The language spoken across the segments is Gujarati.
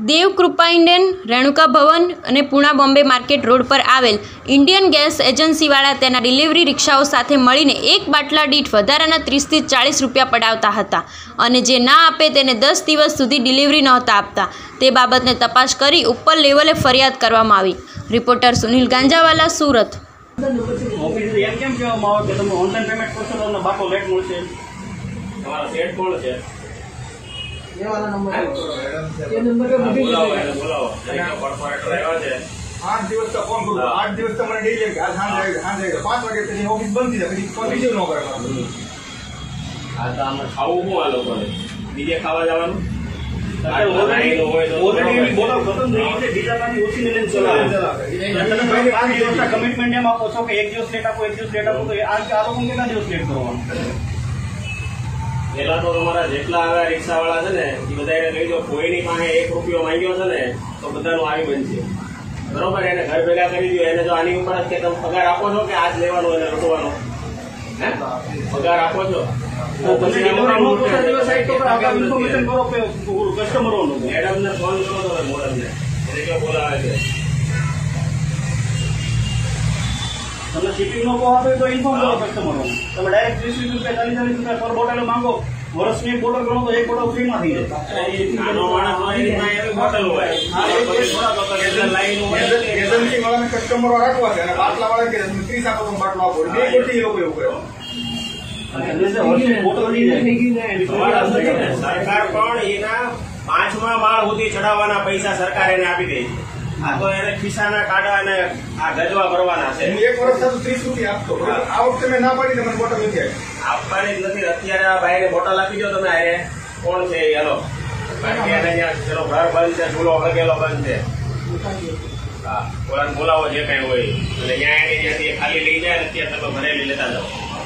દેવકૃપા ઇન્ડિયન, રેણુકા ભવન અને પૂણા બોમ્બે માર્કેટ રોડ પર આવેલ ઇન્ડિયન ગેસ એજન્સીવાળા તેના ડિલિવરી રિક્ષાઓ સાથે મળીને એક બાટલા દીઠ વધારાના 30 થી 40 રૂપિયા પડાવતા હતા અને જે ના આપે તેને 10 દિવસ સુધી ડિલિવરી નહોતા આપતા। તે બાબતને તપાસ કરી ઉપર લેવલે ફરિયાદ કરવામાં આવી। રિપોર્ટર સુનિલ ગાંજાવાલા, સુરત। आठ दिवस का फोन करो, 8 दिवस का मैंने डेली आज हाँ जाएगा 5 वागे तेरी ऑफिस बंद थी फिर फोन रिसीव न करे। आ तो हम खाવું હું આ લોકોને બીજે ખાવા જવાનું ઓલરેડી બોલો ખતમ થઈ ગઈ છે ડીઝલની ઓછી ને ચલાવે તમે પહેલે 5 દિવસના કમિટમેન્ટ એમ આપો છો કે એક દિવસ લેટ આપો તો આ લોકો કેટલા દિવસ લેટ કરવાનું? પેલા તો તમારા જેટલા આવ્યા રિક્ષાવાળા છે ને એ બધાને લઈ જાઓ। કોઈની પાસે 1 રૂપિયો માંગ્યો છે ને તો બધાનું આવી બનશે, બરોબર? એને ઘર ભેગા કરી દો। એને જો આની ઉપર જ કે તમે પગાર આપો છો કે આજ લેવાનો એને લૂંટવાનો પગાર આપો છો તો પછી કસ્ટમરોનું મેડમને ફોન કરો તમે મોડલને, એને જો બોલાવે છે તમને શિપિંગ નો આપે તો ઇન્ફોર્મ કરો કસ્ટમરો। તમે ડાયરેક્ટ 30 રૂપિયા 40 રૂપિયા પર બોટલ માંગો, વર્ષની બોટલ ગણો તો એક બોટલ ફ્રીમાં થઈ જાય। નાનો માણસ હોય એવી બોટલ હોય એજન્સી વાળાને કસ્ટમરો રાખવા છે અને બાટલા વાળા કે 30 આપો તો બાટલો આપો, બે ગોટી એ લોકો એવું કરે। સરકાર પણ એના 5મા માળ સુધી ચડાવવાના પૈસા સરકાર એને આપી દે છે। આ તો એને ખિસ્સાના કાઢા અને આ ગજવા ભરવાના છે। એક વર્ષ થતું 30 રૂપિયા આપતો, આ વખતે મેં ના પાડી તમને બોટલ નથી આપવાની જ નથી। અત્યારે આ ભાઈને બોટલ આપી દો તમે, આરે કોણ છે હેલો બાકી એને ત્યાં ચલો ઘર બંધ છે, ચૂલો હળગેલો બંધ છે, હા ઓલાને બોલાવો જે કઈ હોય એટલે ત્યાં એને ત્યાંથી ખાલી લઈ જાય, અત્યારે તમે ભરેલી લેતા જાઓ।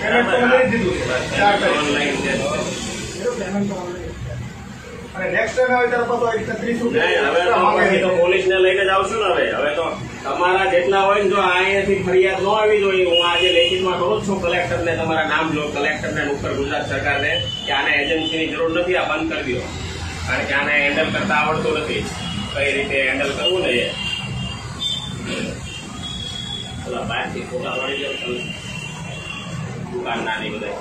અને નેક્સ્ટ ટાઈમ આવે ત્યારે પાછો 30 રૂપિયા હવે તો પોલીસને લઈને જ આવશું ને। હવે તો તમારા જેટલા હોય ને જો અહીંયાથી ફરિયાદ ન આવી જોઈએ, હું આજે લેખિતમાં કરું છું કલેક્ટરને, તમારા નામ લો કલેક્ટરને ઉપર ગુજરાત સરકારને કે આને એજન્સીની જરૂર નથી, આ બંધ કરી દો, કારણ કે આને હેન્ડલ કરતા આવડતું નથી, કઈ રીતે હેન્ડલ કરવું ને એ પેલા બહારથી ફોટા મળી જાય દુકાન નાની બધા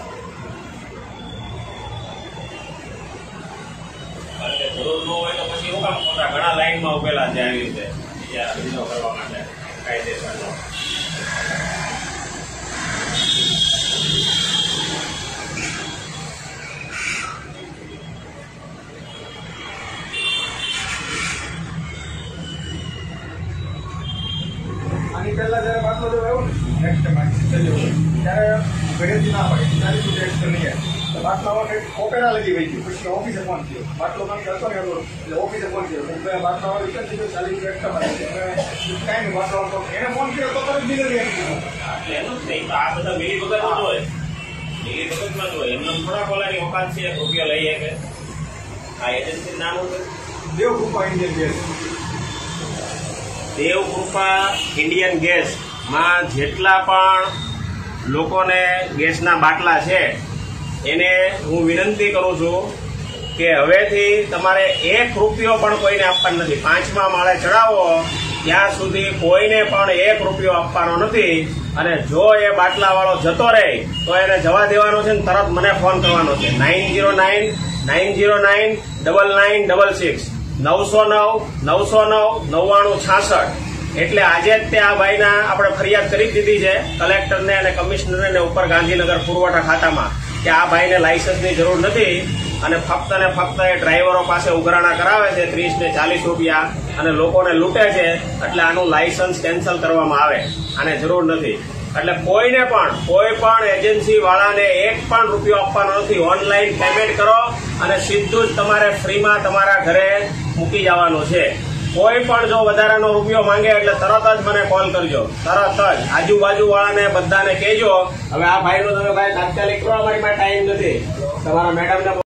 જરૂર ન હોય તો પછી હું કામ ખોટા ઘણા લાઈનમાં ઉભેલા છે આવી રીતે ધંધો કરવા માટે કાયદેસરનો। આની પહેલા જયારે બાટલો જો આવ્યો ને નેક્સ્ટ ટાઈમ ત્યારે ઘરેથી ના પડે 40 રૂપિયા એક્સ્ટ્રા નહીં આવે, બાટલાવાળા કોપેરા લગી વહી ગયું, પછી ઓફિસે ફોન થયો, બાટલો કાંઈ હતો ને એટલે ઓફિસે ફોન થયો, બાટલાવાળા વિચાર થઈ ગયો 40 રૂપિયા એક્સ્ટ્રા કાંઈ નહીં બાટલો એને ફોન કર્યો તો તરત ડિલિવરી આપી દીધું। એનું જ નહીં, આ બધા મિલી ભગતમાં જ હોય, મિલી ભગતમાં જ હોય, એમને થોડા બોલાની ઓકાત છે 1 રૂપિયો લઈ શકે। આ એજન્સી નામ છે Devkrupa Indian gas. Devkrupa Indian gas માં જેટલા પણ લોકોને ગેસના બાટલા છે એને હું વિનંતી કરું છું કે હવેથી તમારે 1 રૂપિયો પણ કોઈને આપવાનો નથી। 5મા માળે ચડાવો ત્યાં સુધી કોઈને પણ 1 રૂપિયો આપવાનો નથી, અને જો એ બાટલાવાળો જતો રહે તો એને જવા દેવાનો છે ને તરત મને ફોન કરવાનો છે 9099099966 909 એટલે આજે જ તે આ ભાઈના આપણે ફરિયાદ કરી દીધી છે કલેક્ટરને અને કમિશનરને ઉપર ગાંધીનગર પુરવઠા ખાતામાં કે આ ભાઈને લાયસન્સની જરૂર નથી અને ફક્ત ને ફક્ત એ ડ્રાઈવરો પાસે ઉઘરાણા કરાવે છે 30 ને 40 રૂપિયા અને લોકોને લૂંટે છે, એટલે આનું લાયસન્સ કેન્સલ કરવામાં આવે, આને જરૂર નથી। એટલે કોઈ પણ એજન્સી વાળાને 1 પણ રૂપિયો આપવાનો નથી। ઓનલાઈન પેમેન્ટ કરો અને સીધું જ તમારે ફ્રીમાં તમારા ઘરે મૂકી જવાનું છે। કોઈ પણ જો વધારાનો રૂપિયો માંગે એટલે તરત જ મને કોલ કરજો, તરત જ આજુબાજુ વાળાને બધાને કહેજો। હવે આ ભાઈનો તમે ભાઈ તાત્કાલિક કરો, અમારી પાસે ટાઈમ નથી, તમારા મેડમને